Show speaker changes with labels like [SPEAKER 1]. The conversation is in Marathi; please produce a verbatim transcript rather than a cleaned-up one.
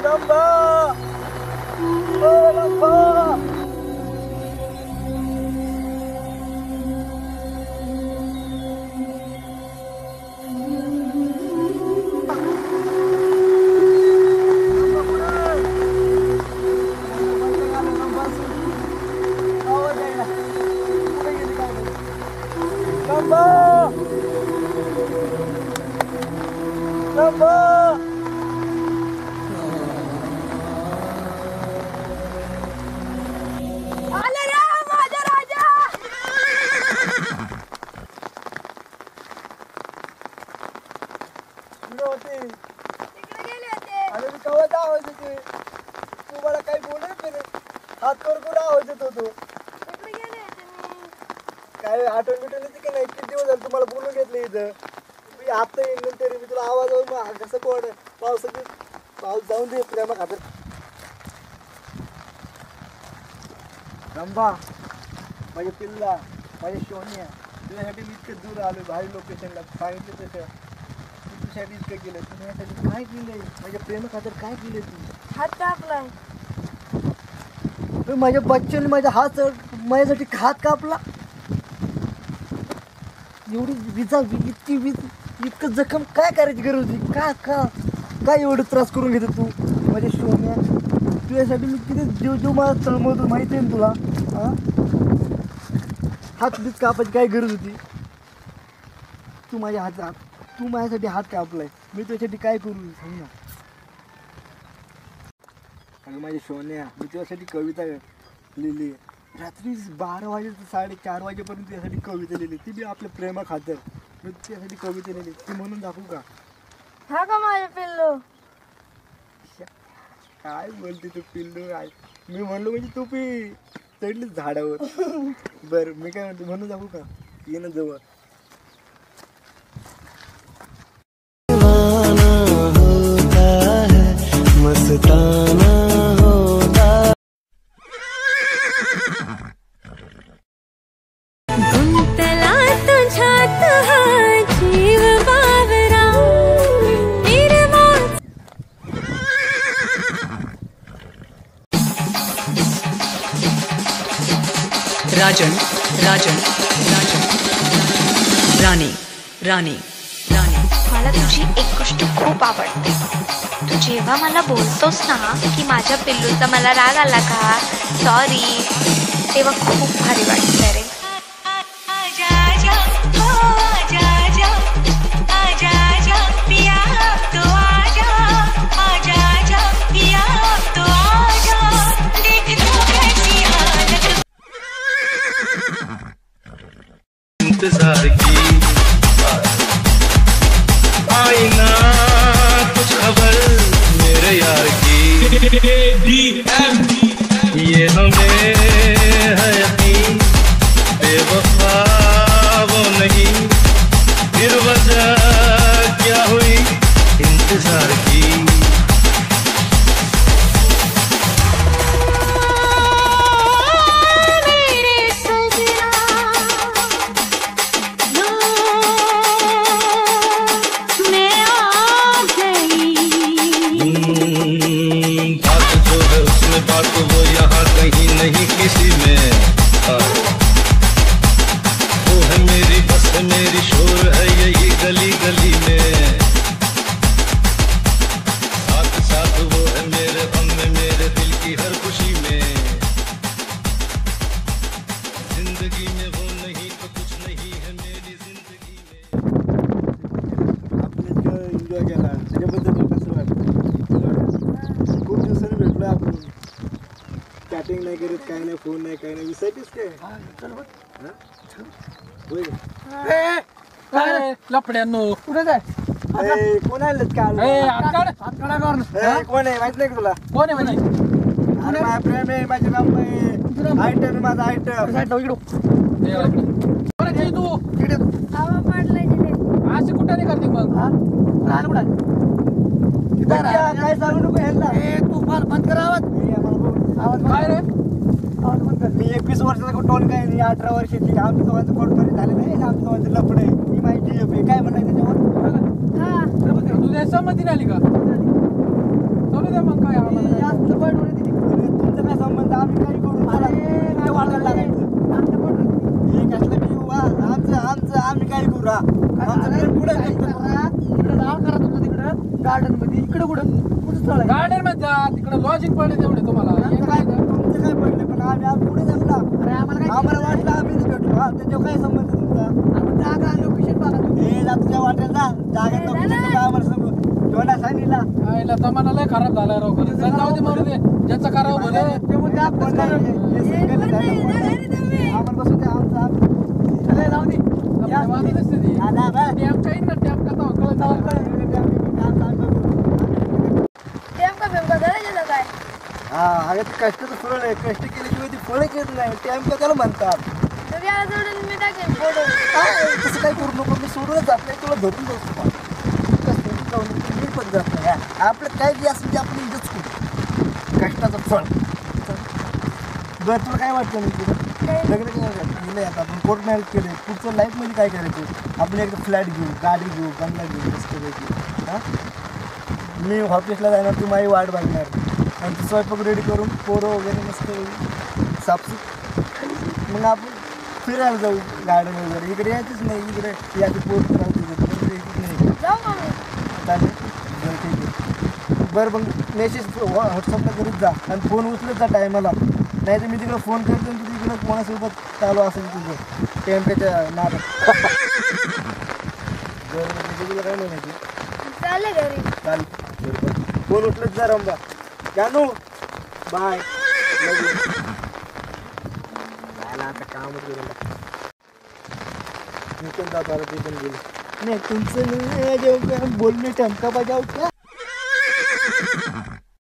[SPEAKER 1] रंभा ओ रंभा काय आठवण बिटवण येते की नाही? किती दिवस झाले तुम्हाला बोलून घेतलं इथं. मी आता येईन तरी मी तुला आवाज मग कसं कोण पावसाची पाऊस जाऊन दे प्रेमा खातर. रंभा माझ्या पिल्ला माझ्या शोनिया तुझ्यासाठी मी इतकं दूर आलो बाहेर लोकेशनला सांगितलं तसं. तुझ्यासाठी इतकं केलं तुझ्यासाठी काय केलंय? माझ्या प्रेमा खातर काय केलं तू?
[SPEAKER 2] हात कापलाय
[SPEAKER 1] माझ्या बच्चन माझ्या हात माझ्यासाठी हात कापला. एवढी विजा इतकी वीज इतकं जखम काय करायची गरज होती? का का काय एवढं त्रास करून घेतो तू माझ्या शोन्या? तुझ्यासाठी मी किती जीव जीव मला तळमळतो माहिती आहे ना तुला? हां हात बीज कापायची काय गरज होती? तू माझ्या हात तू माझ्यासाठी हात कापलाय मी तुझ्यासाठी काय करू सांग ना. अगं माझ्या शोन्या मी तुझ्यासाठी कविता लिहिली रात्री बारा वाजे साडेचार वाजेपर्यंत त्यासाठी कविता लिहिली ती बी आपल्या प्रेमा खातर. मी त्यासाठी कविता लिहिली ती म्हणून दाखवू का?
[SPEAKER 2] हा का माझे पिल्लू?
[SPEAKER 1] काय बोलते तू पिल्लू? काय मी म्हणलो म्हणजे तू पी चढलीच झाडावर. बरं मी काय म्हणतो म्हणून दाखवू का? ये ना जवळ. मस्ताना
[SPEAKER 3] राजन राजन राजन राणी राणी राणी
[SPEAKER 4] मला तुझी एक गोष्ट खूप आवडते. तू जेव्हा मला बोलतोस ना की माझ्या पिल्लूचा मला राग आला का सॉरी तेव्हा खूप भारी वाटतं रे.
[SPEAKER 5] इंतजार की आई ना कुछ खबर मेरे यार की. ये हमें है यकीन बेवफा वो नहीं फिर वजह क्या हुई इंतजार की. बात वो यहाँ कहीं नहीं किसी में वो है मेरी बस है मेरी शोर है यही गली गली में. साथ साथ वो है मेरे गम में मेरे दिल की हर खुशी में. जिंदगी में वो नहीं तो कुछ नहीं है मेरी जिंदगी में.
[SPEAKER 1] आपण एन्जॉय केला त्याच्याबद्दल कसं वाटतं? खूप दिवसांनी भेटलो आपण. चॅटिंग नाही करत काय नाही फोन नाही काय नाही विसरतेस काय? चल होय
[SPEAKER 6] काय लफड्यांनो कुठे जाय?
[SPEAKER 1] कोण आलं काल? कोण आहे माहित नाही का तुला?
[SPEAKER 6] कोण आहे म्हणजे?
[SPEAKER 1] अरे माझा प्रेम आहे माझे नाव आहे आयटम माझा आयटम.
[SPEAKER 6] तू
[SPEAKER 1] तिकडे
[SPEAKER 2] हवा पाडलाय तिथे.
[SPEAKER 6] अशी कुठं नाही करते मग? राहण कुठं
[SPEAKER 1] काय सांगू नको ह्यांना.
[SPEAKER 6] तू फार बंद कर आवाज.
[SPEAKER 1] आवाज काय रे? आवाज बंद कर. मी एकवीस वर्षाचा टोन काय नाही अठरा वर्षाची. आमच्या दोघांचं कोर्ट तरी झालेलं आहे आमच्या दोघांचं लफडे. मी माहिती आहे काय म्हणायचं त्याच्यावर?
[SPEAKER 2] हा
[SPEAKER 6] तुझ्या संमती नाही आली का? द्या मग काय आम्हाला काय.
[SPEAKER 1] जास्त पडू दे तिथे. तुमचा काय संबंध आम्ही काही करू नका. वाटायला लागायचं हे कसलं की वा आमचं आमचं आम्ही काय करू हा आमचं घर पुढे गार्डन मध्ये इकडे कुठं कुठं स्थळ आहे
[SPEAKER 6] गार्डन मध्ये जा तिकडे लॉजिक पडले तेवढे तुम्हाला हे काय गं?
[SPEAKER 1] तुमचं काय पडलं पण आम्ही आज पुढे जाऊ ना आम्हाला वाटलं आम्ही इथे भेटू हा त्याच्यावर काय संबंध तुमचा जागा लोकेशन बघा हे जा तुझ्या वाटेल जा जागेत लोकेशन आम्हाला सांगू जेवढा सांगितला
[SPEAKER 6] आईला जमाना लय खराब झालाय राव खरं. चल जाऊ दे मरू दे ज्याचं करावं भलं.
[SPEAKER 1] ते म्हणते आपण काय आम्हाला बसू दे आमचं आमचं चला जाऊ दे
[SPEAKER 6] आपल्या वादी नसते ती.
[SPEAKER 1] जा, जा, जा.
[SPEAKER 6] टॅप काही ना टॅप का तेव्हा कळत नाही.
[SPEAKER 2] नेमका फेमका धरायचं काय
[SPEAKER 1] हा अगं ते कष्टाचं फळ आहे कष्ट केल्याशिवाय ती फळं येत नाही टाइम का त्याला म्हणतात
[SPEAKER 2] तर याला सोडून मी टाकेन फोटो
[SPEAKER 1] काय तसं काय करू नको मी सोडूनच जात नाही तुला धरून बसतो कष्टाची जाऊन मी पण जात नाही हा. आपलं काय जे असेल ते आपण इथंच करू कष्टाचं फळ बरं तुला काय वाटतं नाही तुला लग्न केलं आता आपण कोर्ट मॅरेज केलं पुढचं लाईफमध्ये काय करायचं आपण एकदा फ्लॅट घेऊ गाडी घेऊ बंगला घेऊ मस्त हां मी ऑफिसला जाणार तू माझी वाट बघणार आणि ती स्वयंपाक रेडी करून पोरं वगैरे मस्त सापसूप मग आपण फिरायला जाऊ गार्डन वगैरे इकडे यायचंच नाही इकडे याची पोर करायचं नाही
[SPEAKER 2] जाऊ का मी
[SPEAKER 1] चालेल बरं ठीक आहे बरं मग मेसेज व्हॉट्सअपला करीत जा आणि फोन उचलत जा टायमाला नाही तर मी तिकडे फोन करतो आणि तू तिकडं कोणासोबत चालू असेल तुझं टेम्परेच्या नादात बरं म्हणजे तुला काय म्हणायचं
[SPEAKER 2] चालले घरी
[SPEAKER 1] चालेल बरोबर फोन उचलत जा रंबा जानू बाय आता कामच गेलं मी पण जातो आता ते पण गेलो नहीं तुमसे मिलने जो बोलने टमका बजाओ क्या